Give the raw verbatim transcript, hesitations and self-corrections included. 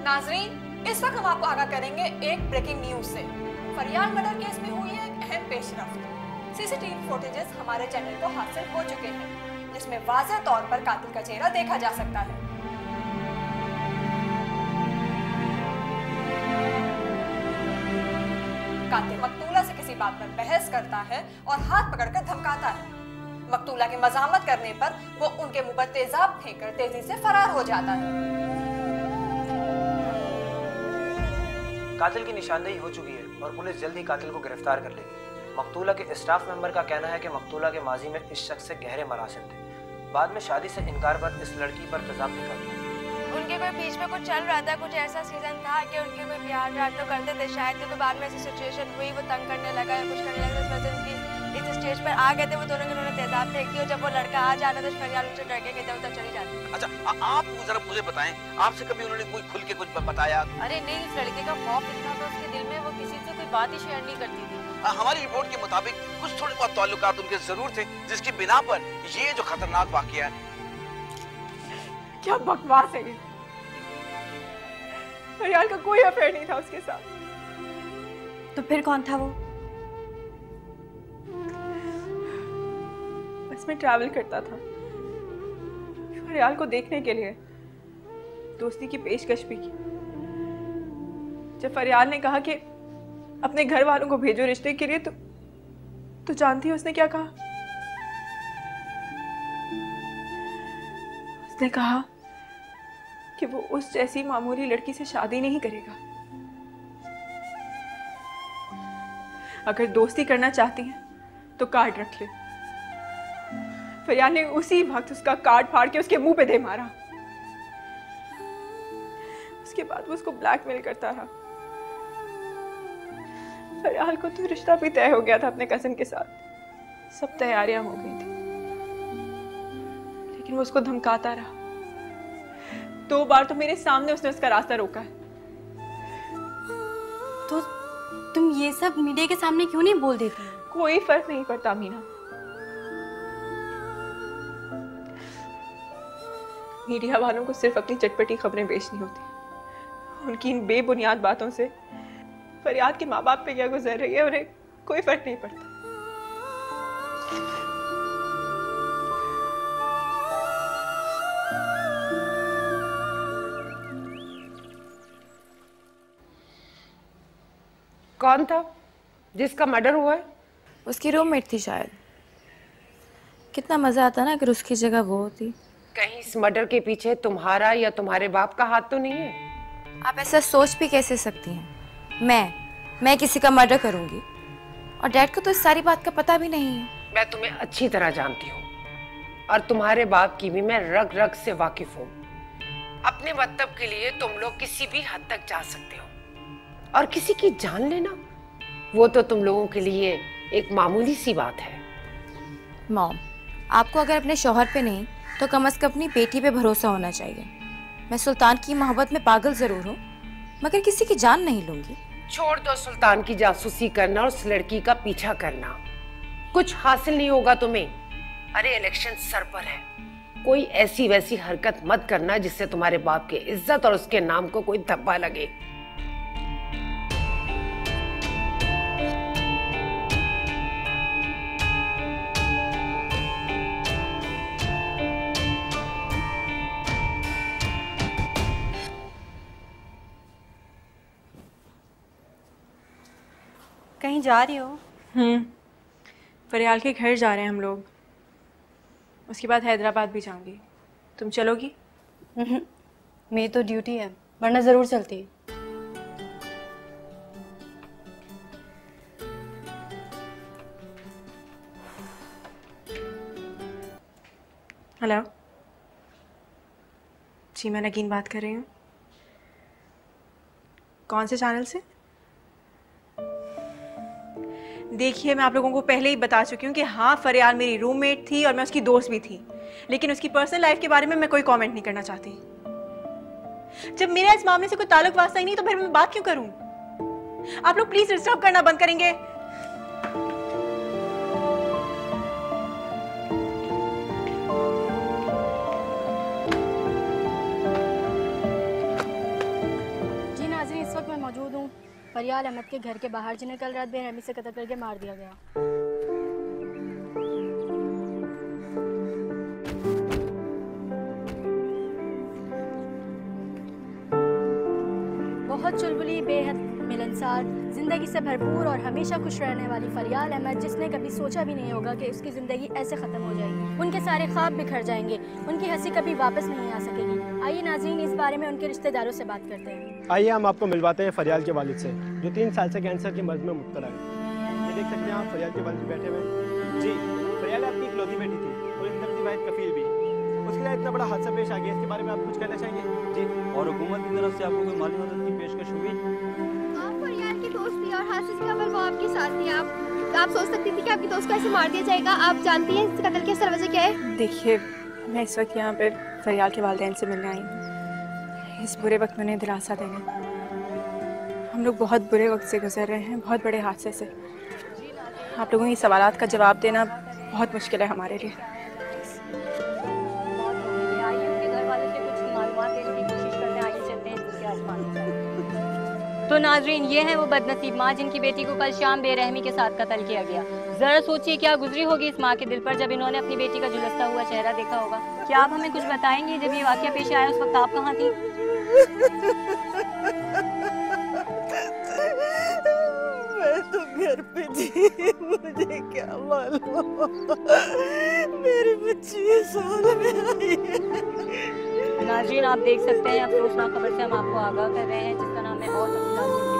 नाजरीन, इस वक्त हम आपको आगाह करेंगे एक ब्रेकिंग न्यूज से। फरियाल मर्डर केस में हुई है एक अहम पेशरफ्त। सीसीटीवी फुटेजेस हमारे चैनल को हासिल हो चुके हैं, जिसमें वाज़ेह तौर पर कातिल का चेहरा देखा जा सकता है। कातिल मकतूला से किसी बात पर बहस करता है और हाथ पकड़कर धमकाता है। मकतूला की मजामत करने पर वो उनके मुंह पर तेजाब फेंककर तेजी से फरार हो जाता है। कातिल की निशानदेही हो चुकी है और पुलिस जल्द ही कातिल को गिरफ्तार कर लेगी। मकतूला के स्टाफ मेंबर का कहना है कि मकतूला के माजी में इस शख्स से गहरे मरासिम थे। बाद में शादी से इनकार पर इस लड़की पर तेजाब फेंका गया। उनके कोई बीच में कुछ चल रहा था, कुछ ऐसा सीजन था कि उनके कोई प्यार व्यार तो करते थे शायद, तो बाद में ऐसी सिचुएशन हुई, वो तंग करने लगा या कुछ करने लगा, इस वजह से उनकी इस स्टेज पर आ गए थे वो दोनों के, उन्होंने तेजाब फेंक दिया। जब वो लड़का आ जाता था फरियाल उनसे डर के इधर उधर चली जाती। अच्छा, आप जरा मुझे बताएं, आपसे कभी उन्होंने कोई खुल के कुछ बताया? अरे नहीं, इस लड़के का खौफ इतना था उसके दिल में, वो किसी से कोई बात ही शेयर नहीं करती थी। आ, हमारी रिपोर्ट के मुताबिक कुछ थोड़े बहुत ताल्लुकात उनके जरूर थे, जिसकी बिना पर ये जो खतरनाक वाकया है। क्या बकवास है ये। फरियाल का कोई अफेयर नहीं था उसके साथ। तो फिर कौन था वो? बस में ट्रैवल करता था, फरियाल को देखने के लिए दोस्ती की पेशकश भी की। जब फरियाल ने कहा कि अपने घर वालों को भेजो रिश्ते के लिए, तो तो जानती है उसने क्या कहा? उसने कहा कि वो उस जैसी मामूली लड़की से शादी नहीं करेगा। अगर दोस्ती करना चाहती हैं तो कार्ड रख ले। फरियाल ने उसी वक्त उसका कार्ड फाड़ के उसके मुंह पे दे मारा। उसके बाद वो उसको ब्लैकमेल करता रहा। फरियाल को तो रिश्ता भी तय हो गया था अपने कजिन के साथ, सब तैयारियां हो गई थी, लेकिन वो उसको धमकाता रहा। दो बार तो मेरे सामने उसने उसका रास्ता रोका है। तो तुम ये सब मीडिया के सामने क्यों नहीं बोल देती? कोई फर्क नहीं पड़ता मीना। मीडिया वालों को सिर्फ अपनी चटपटी खबरें बेचनी होती। उनकी इन बेबुनियाद बातों से फरियाद के माँ बाप पे क्या गुजर रही है उन्हें कोई फर्क नहीं पड़ता। कौन था जिसका मर्डर हुआ है? उसकी रूममेट थी शायद। कितना मजा आता ना अगर उसकी जगह वो होती। कहीं इस मर्डर के पीछे तुम्हारा या तुम्हारे बाप का हाथ तो नहीं है? आप ऐसा सोच भी कैसे सकती हैं? मैं मैं किसी का मर्डर करूंगी? और डैड को तो इस सारी बात का पता भी नहीं है। मैं तुम्हें अच्छी तरह जानती हूँ और तुम्हारे बाप की भी मैं रग रग से वाकिफ हूँ। अपने मतलब के लिए तुम लोग किसी भी हद तक जा सकते हो, और किसी की जान लेना वो तो तुम लोगों के लिए एक मामूली सी बात है। मॉम, आपको अगर अपने शौहर पे नहीं तो कम से कम अपनी बेटी पे भरोसा होना चाहिए। मैं सुल्तान की मोहब्बत में पागल जरूर हूँ, मगर किसी की जान नहीं लूंगी। छोड़ दो सुल्तान की जासूसी करना और उस लड़की का पीछा करना, कुछ हासिल नहीं होगा तुम्हें। अरे इलेक्शन सर पर है, कोई ऐसी वैसी हरकत मत करना जिससे तुम्हारे बाप की इज्जत और उसके नाम को कोई धब्बा लगे। कहीं जा रही हो? हम्म फरियाल के घर जा रहे हैं हम लोग। उसके बाद हैदराबाद भी जाऊंगी। तुम चलोगी? मेरी तो ड्यूटी है, वरना जरूर चलती। हेलो जी, मैं नगीन बात कर रही हूँ। कौन से चैनल से? देखिए, मैं आप लोगों को पहले ही बता चुकी हूँ कि हाँ, फरियाल मेरी रूममेट थी और मैं उसकी दोस्त भी थी, लेकिन उसकी पर्सनल लाइफ के बारे में मैं कोई कमेंट नहीं करना चाहती। जब मेरा इस मामले से कोई ताल्लुक वास्ता ही नहीं, तो फिर मैं बात क्यों करूँ? आप लोग प्लीज डिस्टर्ब करना बंद करेंगे? फरियाल अहमद के घर के बाहर, जिन्हें कल रात बेरहमी से कत्ल करके मार दिया गया। बहुत चुलबुली, बेहद मिलनसार, ज़िंदगी से भरपूर और हमेशा खुश रहने वाली फरियाल अहमद, जिसने कभी सोचा भी नहीं होगा कि उसकी ज़िंदगी ऐसे ख़त्म हो जाएगी। उनके सारे ख्वाब बिखर जाएंगे, उनकी हंसी कभी वापस नहीं आ सकेगी। आइए नाज़रीन, इस बारे में उनके रिश्तेदारों से बात करते हैं। आइए हम आपको मिलवाते हैं फरियाल के वालिद से, जो तीन साल से कैंसर के मर्ज में मुब्तला है। ये देख सकते हैं आप फरियाल के वालिद बैठे हुए हैं। जी, फरियाल आपकी इकलौती बेटी थी और इनकी वाहिद कफील भी। उसके लिए इतना बड़ा हादसा पेश आ गया, इसके बारे में आप कुछ कहना चाहेंगे? जी, और हुकूमत की तरफ से आपको कोई माली मदद की पेशकश हुई? आप फरियाल की दोस्त थी और हादसे से कबल वो आपके साथ थी। आप आप सोच सकती थी कि आपकी दोस्त को ऐसे मार दिया जाएगा? आप जानती हैं इस कत्ल की असल वजह क्या है? देखिए, मैं इस वक्त यहाँ पे फरियाल के वालिदैन से मिलने आई हूँ, इस बुरे वक्त में उन्हें दिलासा देने। हम लोग बहुत बुरे वक्त से गुजर रहे हैं, बहुत बड़े हादसे से। आप लोगों की सवालात का जवाब देना बहुत मुश्किल है हमारे लिए। तो नाजरीन, ये है वो बदनसीब माँ जिनकी बेटी को कल शाम बेरहमी के साथ कत्ल किया गया। जरा सोचिए क्या गुजरी होगी इस माँ के दिल पर जब इन्होंने अपनी बेटी का झुलसता हुआ चेहरा देखा होगा। क्या आप हमें कुछ बताएंगे, जब ये वाकया पेश आया उस वक्त आप कहाँ थी? मैं तो घर पे थी, मुझे क्या मालूम मेरी बच्ची साल में आई है। नाज़रीन, आप देख सकते हैं अफसोसनाक खबर से हम आपको आगाह कर रहे हैं, जिसका नाम है और